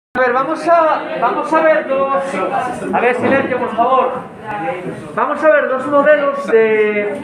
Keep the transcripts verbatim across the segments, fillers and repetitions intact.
A ver, vamos a, vamos a ver dos... A ver, silencio, por favor. Vamos a ver dos modelos de...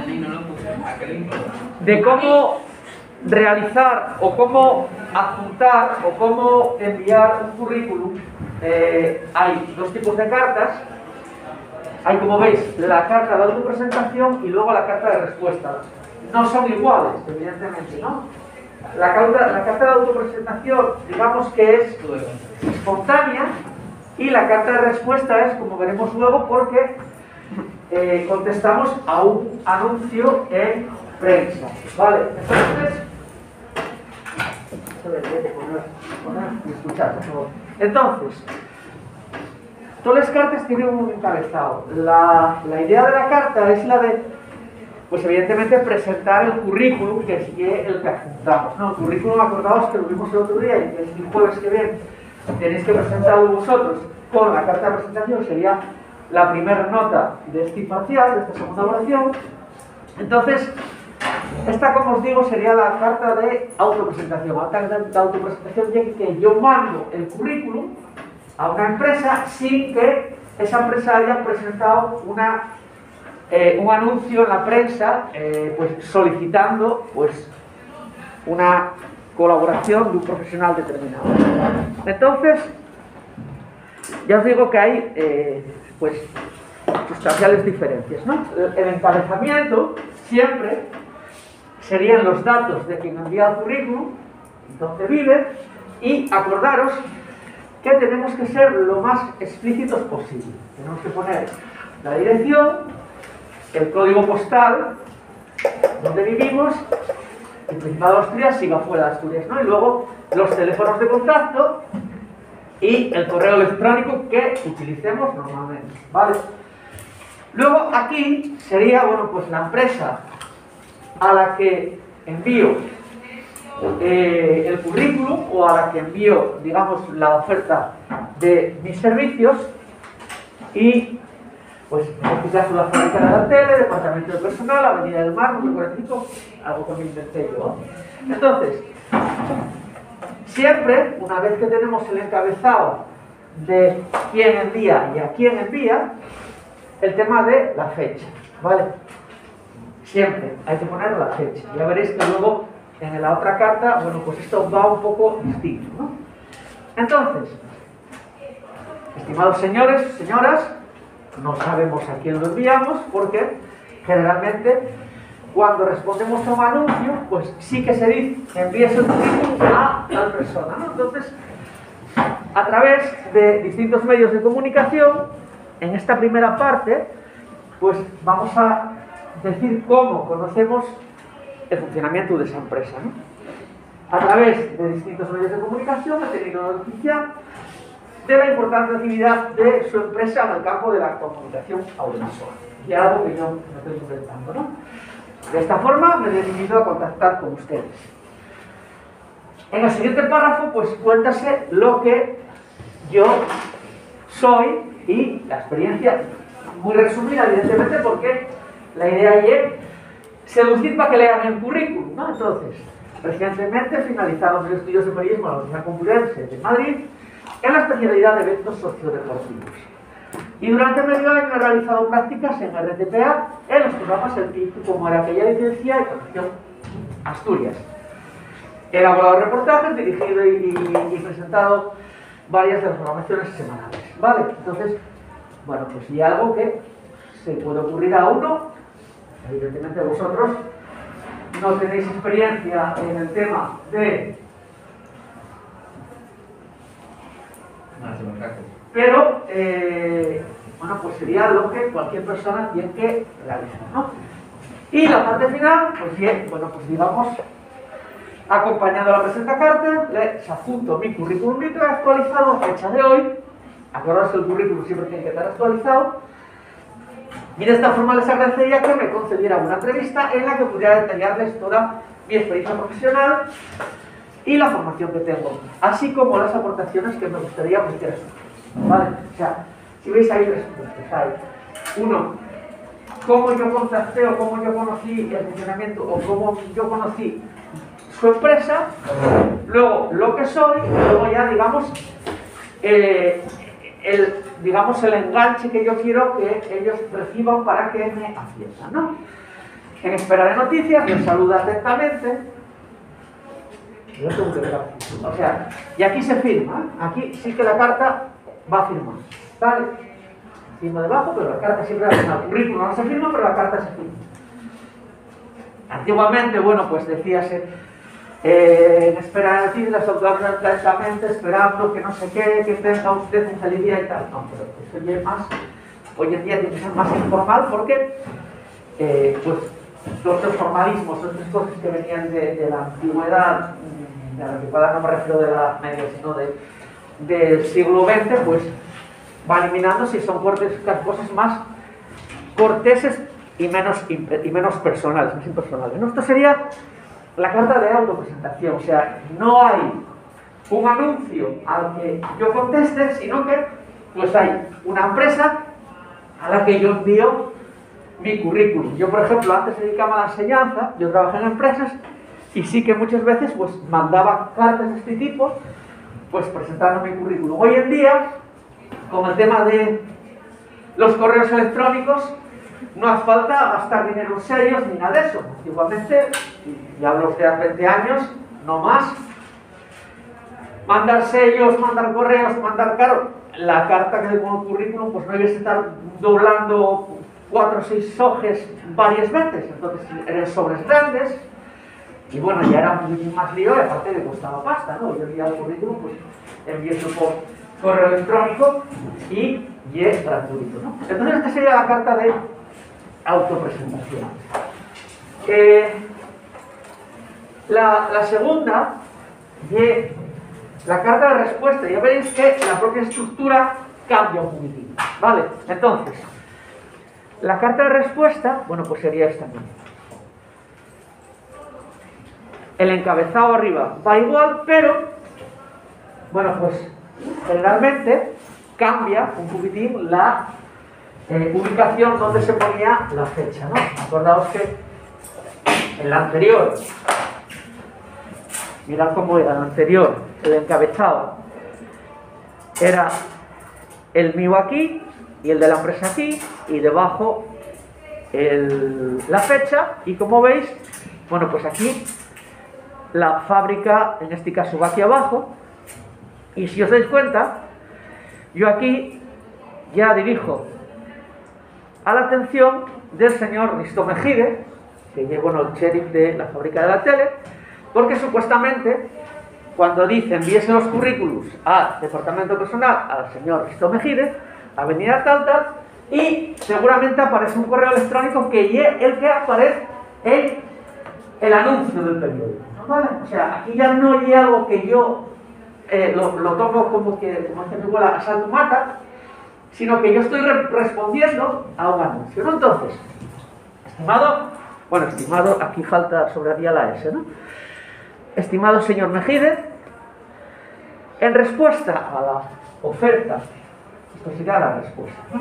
de cómo realizar o cómo adjuntar o cómo enviar un currículum. Eh, hay dos tipos de cartas. Hay, como veis, la carta de autopresentación y luego la carta de respuesta. No son iguales, evidentemente, ¿no? La carta, la carta de autopresentación, digamos que es espontánea, y la carta de respuesta es, como veremos luego, porque eh, contestamos a un anuncio en prensa. Vale, entonces... Escuchad, por favor. Entonces, todas las cartas tienen un encabezado. La, la idea de la carta es la de, pues evidentemente, presentar el currículum, que es el que adjuntamos, ¿no? El currículum, acordaos que lo vimos el otro día, y que el jueves que viene tenéis que presentarlo vosotros con la carta de presentación, sería la primera nota de este imparcial, de esta segunda evaluación. Entonces, esta, como os digo, sería la carta de autopresentación. La carta de autopresentación ya que yo mando el currículum a una empresa sin que esa empresa haya presentado una, eh, un anuncio en la prensa, eh, pues solicitando pues una colaboración de un profesional determinado. Entonces, ya os digo que hay eh, pues sustanciales diferencias, ¿no? El, el encabezamiento siempre serían los datos de quien envía el currículum, donde vive, y acordaros que tenemos que ser lo más explícitos posible. Tenemos que poner la dirección, el código postal donde vivimos, el Principado de Asturias, si va fuera de Asturias, ¿no? Y luego los teléfonos de contacto y el correo electrónico que utilicemos normalmente, ¿vale? Luego aquí sería, bueno, pues la empresa a la que envío eh, el currículum, o a la que envío, digamos, la oferta de mis servicios, y pues quizás la fábrica de la tele, departamento de personal, Avenida del Mar, número cuarenta y cinco, algo que me inventé yo, ¿no? Entonces, siempre, una vez que tenemos el encabezado de quién envía y a quién envía, el tema de la fecha, ¿vale? Siempre hay que poner la fecha. Ya veréis que luego en la otra carta, bueno, pues esto va un poco distinto, ¿no? Entonces, estimados señores, señoras, no sabemos a quién lo enviamos, porque generalmente cuando respondemos a un anuncio, pues sí que se dice que envíes el currículum a tal persona, ¿no? Entonces, a través de distintos medios de comunicación, en esta primera parte, pues vamos a decir cómo conocemos el funcionamiento de esa empresa, ¿no? A través de distintos medios de comunicación he tenido noticia de la importante actividad de su empresa en el campo de la comunicación audiovisual. Y algo que yo me estoy inventando, ¿no? De esta forma me he decidido a contactar con ustedes. En el siguiente párrafo, pues cuéntase lo que yo soy y la experiencia, muy resumida, evidentemente, porque la idea es seducir para que lean el currículum, ¿no? Entonces, recientemente he finalizado mis estudios de periodismo en la Universidad Complutense de Madrid en la especialidad de eventos sociodeportivos. Y durante medio año he realizado prácticas en R T P A en los programas El P I C, como era aquella licencia y Conexión Asturias. He elaborado reportajes, dirigido y, y, y presentado varias de las programaciones semanales, ¿vale? Entonces, bueno, pues si algo que se puede ocurrir a uno, evidentemente vosotros no tenéis experiencia en el tema de... Pero, eh, bueno, pues sería lo que cualquier persona tiene que realizar, ¿no? Y la parte final, pues bien, bueno, pues digamos, acompañando la presente carta, les adjunto mi currículum vitae actualizado, fecha de hoy. Acordaos que el currículum siempre tiene que estar actualizado. Y de esta forma les agradecería que me concedieran una entrevista en la que pudiera detallarles toda mi experiencia profesional y la formación que tengo, así como las aportaciones que me gustaría ofrecer. ¿Vale? O sea, si veis ahí tres puntos, hay uno, cómo yo contacté o cómo yo conocí el funcionamiento o cómo yo conocí su empresa, luego lo que soy, y luego ya, digamos, eh, el, digamos, el enganche que yo quiero que ellos reciban para que me atiendan, ¿no? En espera de noticias, les saluda atentamente. Yo tengo que ver aquí. O sea, y aquí se firma, ¿eh? Aquí sí que la carta va a firmar, ¿vale? Firma debajo, pero la carta siempre va a firmar. El currículum no se firma, pero la carta se firma. Antiguamente, bueno, pues decíase, eh, en espera de noticias, les saludan atentamente, esperando que no sé qué, que tenga usted un feliz día y tal. No, pero eso ya es más, hoy en día tiene que ser más informal porque, eh, pues, todos los formalismos, todas estas cosas que venían de, de la antigüedad, de la antigüedad no me refiero de la Edad Media, sino de, del siglo veinte, pues va eliminándose y son cortes, cosas más corteses y menos, y menos personales, más impersonales. ¿No? Esto sería la carta de autopresentación, o sea, no hay un anuncio al que yo conteste, sino que pues hay una empresa a la que yo envío mi currículum. Yo, por ejemplo, antes me dedicaba a la enseñanza, yo trabajé en empresas y sí que muchas veces pues mandaba cartas de este tipo, pues presentando mi currículum. Hoy en día, con el tema de los correos electrónicos, no hace falta gastar dinero en sellos ni nada de eso. Igualmente, y hablo de hace veinte años, no más. Mandar sellos, mandar correos, mandar, claro, la carta que con el currículum, pues no hay que estar doblando cuatro o seis sojes varias veces, entonces eran sobres grandes y bueno, ya era muy más lío y aparte le costaba pasta, ¿no? Yo enviaba el currículum, pues envié eso por correo electrónico y, y es gratuito, ¿no? Entonces esta sería la carta de autopresentación. Eh, la, la segunda, y la carta de respuesta, ya veréis que la propia estructura cambia un poquitín, ¿vale? Entonces, la carta de respuesta, bueno, pues sería esta misma. El encabezado arriba va igual, pero, bueno, pues generalmente cambia un poquitín la eh, ubicación donde se ponía la fecha, ¿no? Acordaos que en la anterior, mirad cómo era el anterior, el encabezado era el mío aquí y el de la empresa aquí, y debajo el, la fecha, y como veis, bueno, pues aquí la fábrica, en este caso va aquí abajo, y si os dais cuenta, yo aquí ya dirijo a la atención del señor Risto Mejide, que es, bueno, el sheriff de la fábrica de la tele, porque supuestamente cuando dice envíese los currículos al departamento personal al señor Risto Mejide, avenida tal tal, y seguramente aparece un correo electrónico que es el que aparece en el anuncio del periódico, ¿vale? O sea, aquí ya no hay algo que yo eh, lo, lo tomo como que, como que me igual a salto mata, sino que yo estoy re respondiendo a un anuncio, ¿no? Entonces, estimado, bueno, estimado, aquí falta, sobraría la S, ¿no? Estimado señor Mejide, en respuesta a la oferta, esto sería la respuesta, ¿no?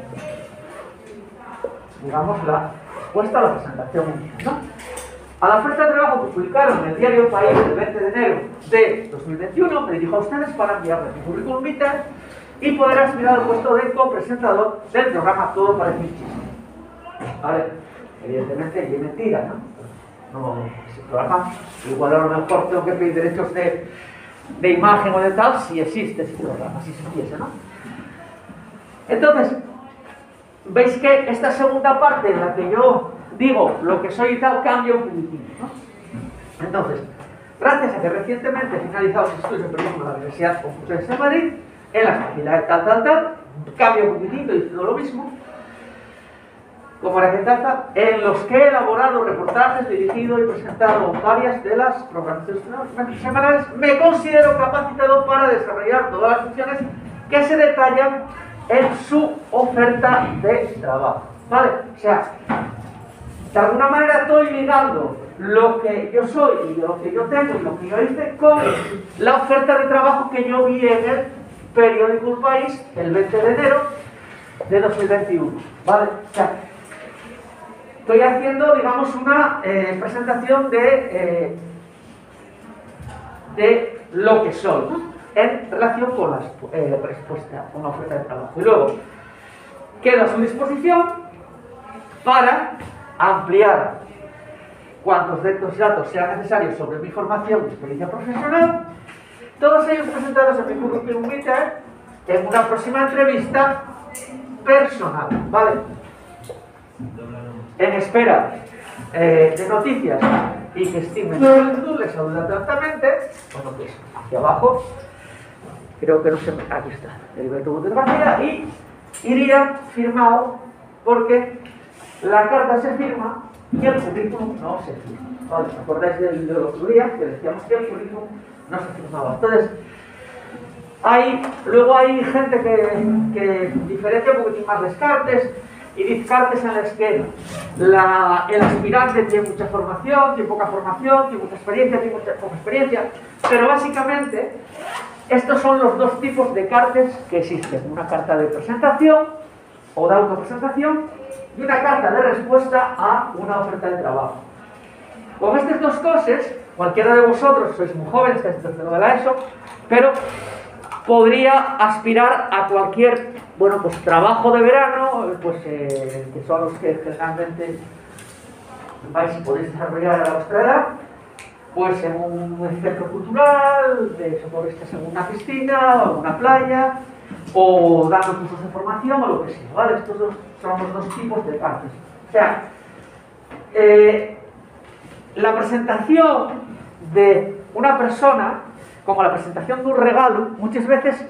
Digamos la respuesta a la presentación inicial, ¿no? A la oferta de trabajo que publicaron en el diario País el veinte de enero de dos mil veintiuno, me dirijo a ustedes para enviarles mi currículum vitae y poder aspirar al puesto de copresentador del programa Todo parece un chiste. Vale, evidentemente y es mentira, ¿no? No, ese programa, igual a lo mejor tengo que pedir derechos de, de imagen o de tal, si existe ese programa, si existiese, ¿no? Entonces, veis que esta segunda parte en la que yo digo lo que soy y tal, cambia un poquitín, ¿no? Entonces, gracias a que recientemente he finalizado los estudios de periodismo en la Universidad Complutense de Madrid, en la especialidad de tal, tal, tal, cambia un poquitito diciendo lo mismo, como era que trata, en los que he elaborado reportajes, dirigido y presentado varias de las programaciones semanales, me considero capacitado para desarrollar todas las funciones que se detallan en su oferta de trabajo, ¿vale? O sea, de alguna manera estoy ligando lo que yo soy y lo que yo tengo y lo que yo hice con la oferta de trabajo que yo vi en el periódico El País el veinte de enero de dos mil veintiuno, ¿vale? O sea, estoy haciendo, digamos, una eh, presentación de, eh, de lo que soy, ¿no? en relación con la eh, respuesta, con la oferta de trabajo. Y luego, queda a su disposición para ampliar cuantos de estos datos sean necesarios sobre mi formación y experiencia profesional, todos ellos presentados en mi currículum vitae en una próxima entrevista personal, ¿vale? En espera eh, de noticias y que estimen su solicitud, les saluda atentamente, bueno, pues hacia abajo, creo que no se me... aquí está, Heriberto Montes García, y iría firmado porque la carta se firma y el currículum no se firma. ¿Vale? ¿Os acordáis del de los días que decíamos que el currículum no se firmaba? Entonces, hay, luego hay gente que, que diferencia un poquitín más las cartas y dice cartas en las que la, el aspirante tiene mucha formación, tiene poca formación, tiene mucha experiencia, tiene mucha poca experiencia, pero básicamente estos son los dos tipos de cartas que existen: una carta de presentación o de autopresentación y una carta de respuesta a una oferta de trabajo. Con estas dos cosas, cualquiera de vosotros, sois muy jóvenes, estáis en tercero de la ESO, pero podría aspirar a cualquier, bueno, pues trabajo de verano, pues eh, que son los que generalmente vais y podéis desarrollar a vuestra edad, pues en un centro cultural, de socorristas en una piscina o en una playa, o dando cursos de formación o lo que sea, ¿vale? Estos dos son los dos tipos de cartas. O sea, eh, la presentación de una persona, como la presentación de un regalo, muchas veces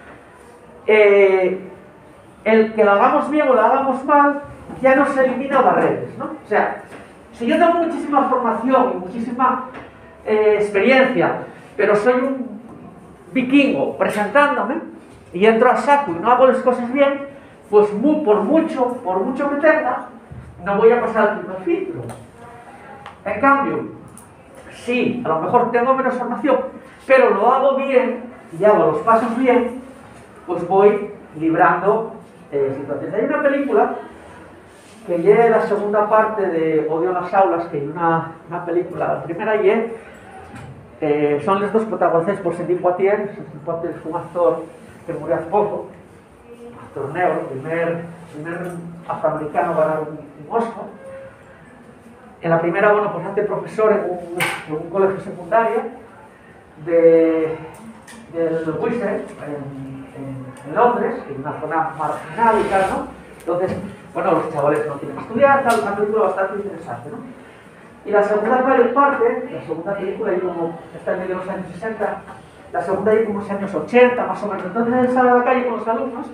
eh, el que lo hagamos bien o lo hagamos mal ya nos elimina barreras, ¿no? O sea, si yo tengo muchísima formación y muchísima eh, experiencia, pero soy un vikingo presentándome y entro a saco y no hago las cosas bien, pues muy, por mucho, por mucho que tenga, no voy a pasar el primer filtro. En cambio, sí, a lo mejor tengo menos formación, pero lo hago bien y hago los pasos bien, pues voy librando eh, situaciones. Hay una película que lleve la segunda parte de Odio en las aulas, que hay una, una película, la primera y eh, son los dos protagonizados por Sidney Poitier. Sidney Poitier es un actor que murió hace poco, un actor negro, primer, primer afroamericano a ganar un, un Oscar. En la primera, bueno, pues hace profesor en un, en un colegio secundario de, del Worcester, en, en, en Londres, en una zona marginal y tal, ¿no? Entonces, bueno, los chavales no quieren estudiar, tal, una película bastante interesante, ¿no? Y la segunda parte, la segunda película, ahí como está en medio de los años sesenta, la segunda ahí como los años ochenta, más o menos. Entonces él sale a la calle con los alumnos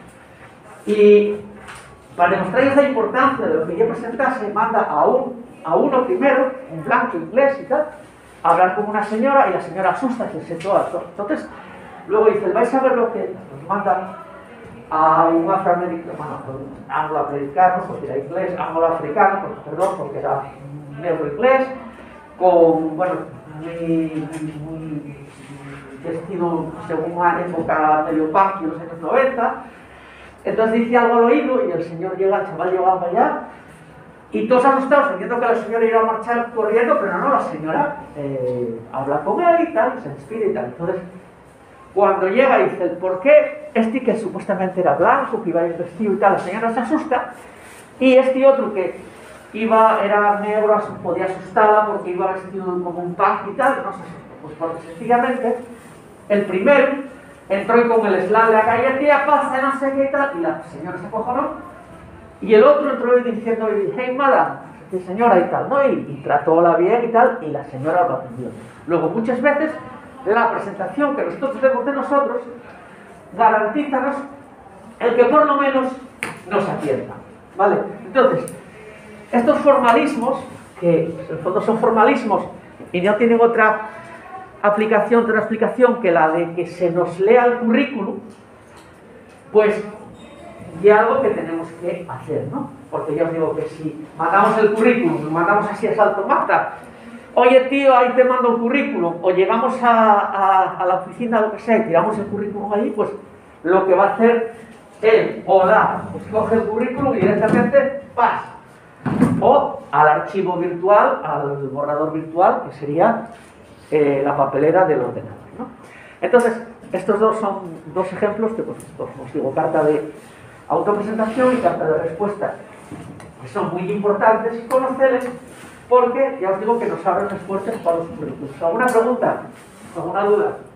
y para demostrarles la importancia de lo que yo presentase, manda a, un, a uno primero, un blanco inglés y tal, a hablar con una señora y la señora asusta, que se toda. Entonces, luego dice, vais a ver lo que nos manda a un afroamericano, bueno, un angloamericano, porque era inglés, angloafricano, porque, perdón, porque era negro inglés, con, bueno, muy, muy vestido según una época medio punk en los años noventa. Entonces dice algo al oído y el señor llega, el chaval llega para allá y todos asustados, entiendo que la señora iba a marchar corriendo, pero no, la señora eh, habla con él y tal, se despide y tal. Entonces, cuando llega y dice, ¿por qué este que supuestamente era blanco, que iba a ir vestido y tal? La señora se asusta y este otro que iba, era negro, podía asustarla porque iba vestido como un punk y tal, no se asustó. Pues porque sencillamente el primero entró y con el slam de la calle, tía, pasa, no sé qué y tal, y la señora se acojonó. Y el otro entró y diciendo, hey, madame, qué señora y tal, ¿no? Y, y tratóla bien y tal, y la señora lo atendió. Luego, muchas veces, la presentación que nosotros hacemos de nosotros garantízanos el que por lo menos nos atienda, ¿vale? Entonces, estos formalismos, que en el fondo son formalismos y no tienen otra aplicación, otra explicación que la de que se nos lea el currículum, pues y algo que tenemos que hacer, ¿no? Porque ya os digo que si mandamos el currículum, lo mandamos así a salto mata, oye tío, ahí te mando el currículum, o llegamos a, a, a la oficina, lo que sea, y tiramos el currículum allí, pues lo que va a hacer él o la, pues coge el currículum y directamente pasa. O al archivo virtual, al borrador virtual, que sería eh, la papelera del ordenador, ¿no? Entonces, estos dos son dos ejemplos que, pues, pues, os digo, carta de autopresentación y carta de respuesta, que son muy importantes y conocerles porque ya os digo que nos abren las puertas para los currículos. ¿Alguna pregunta? ¿Alguna duda?